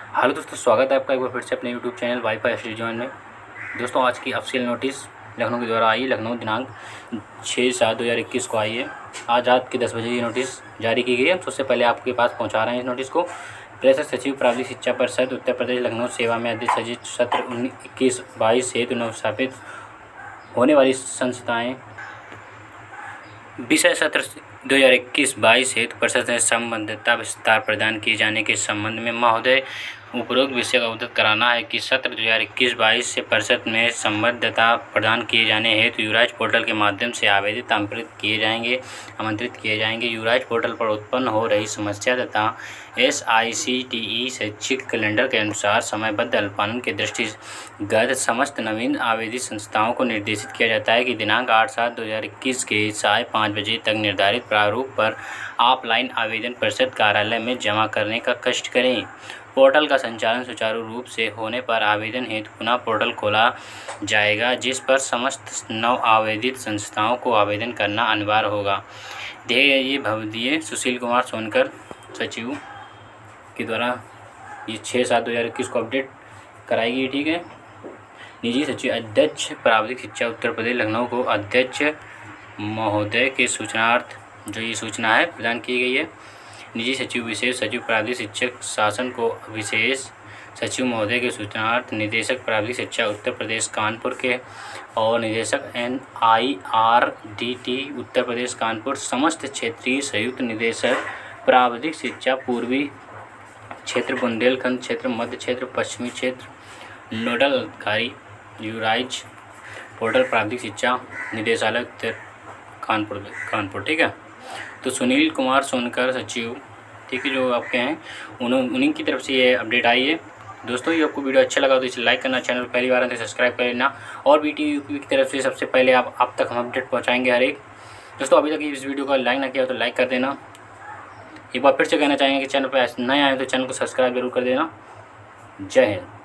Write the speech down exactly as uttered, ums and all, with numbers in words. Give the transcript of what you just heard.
Hello दोस्तों, स्वागत है आपका एक बार फिर से अपने YouTube channel WiFi study join में। दोस्तों, आज की ऑफिशियल नोटिस लखनऊ के द्वारा आई है। लखनऊ दिनांक छः सात दो हज़ार इक्कीस को आई है। आज रात के दस बजे ये नोटिस जारी की गई है। सबसे पहले आपके पास पहुंचा रहे हैं इस नोटिस को। प्रेस सचिव प्रावधिक शिक्षा परिषद उत्तर प्रदेश लखनऊ सेवा में अध्यक्ष सचिव सत्र उन्नीस इक्कीस बाईस हेतु नवस्थापित होने वाली संस्थाएँ विषय सत्र दो हज़ार इक्कीस बाईस हेतु परिषद से संबद्धता विस्तार प्रदान किए जाने के संबंध में महोदय उपरोक्त विषय का अवगत कराना है कि सत्र दो हज़ार इक्कीस बाईस से परिषद में संबद्धता प्रदान किए जाने हेतु यूराइज पोर्टल के माध्यम से आवेदित आमंत्रित किए जाएंगे आमंत्रित किए जाएंगे यूराइज पोर्टल पर उत्पन्न हो रही समस्या तथा S I C T E शैक्षिक कैलेंडर के अनुसार समयबद्ध अल्पानन के दृष्टिगत समस्त नवीन आवेदित संस्थाओं को निर्देशित किया जाता है कि दिनांक आठ सात दो हज़ार इक्कीस के साय पाँच बजे तक निर्धारित प्रारूप पर ऑफलाइन आवेदन परिषद कार्यालय में जमा करने का कष्ट करें। पोर्टल का संचालन सुचारू रूप से होने पर आवेदन हेतु पुनः पोर्टल खोला जाएगा, जिस पर समस्त नव आवेदित संस्थाओं को आवेदन करना अनिवार्य होगा। दिए गए ये भवदीय सुशील कुमार सोनकर सचिव के द्वारा ये छः सात दो हज़ार इक्कीस को अपडेट कराई गई। ठीक है। निजी सचिव अध्यक्ष प्रावधिक शिक्षा उत्तर प्रदेश लखनऊ को अध्यक्ष महोदय के सूचनार्थ जो ये सूचना है प्रदान की गई है। निजी सचिव विशेष सचिव प्रावधिक शिक्षक शासन को विशेष सचिव महोदय के सूचनार्थ निदेशक प्रावधिक शिक्षा उत्तर प्रदेश कानपुर के और निदेशक N I R D T Uttar Pradesh Kanpur समस्त क्षेत्रीय संयुक्त निदेशक प्रावधिक शिक्षा पूर्वी क्षेत्र बुंदेलखंड क्षेत्र मध्य क्षेत्र पश्चिमी क्षेत्र नोडल अधिकारी यूराइज पोर्टल प्रावधिक शिक्षा निदेशालय उत्तर कानपुर कानपुर ठीक है। तो सुनील कुमार सोनकर सचिव ठीक है जो आपके हैं उन्होंने उन्हीं की तरफ से ये अपडेट आई है। दोस्तों, ये आपको वीडियो अच्छा लगा तो इसे लाइक करना, चैनल पहली बार है तो सब्सक्राइब कर लेना और बी टी यूपी की तरफ से सबसे पहले आप आप तक हम अपडेट पहुंचाएंगे हर एक। दोस्तों, अभी तक इस वीडियो को लाइक ना किया तो लाइक कर देना। एक बार फिर से कहना चाहेंगे कि चैनल पर नए आए तो चैनल को सब्सक्राइब जरूर कर देना। जय हिंद।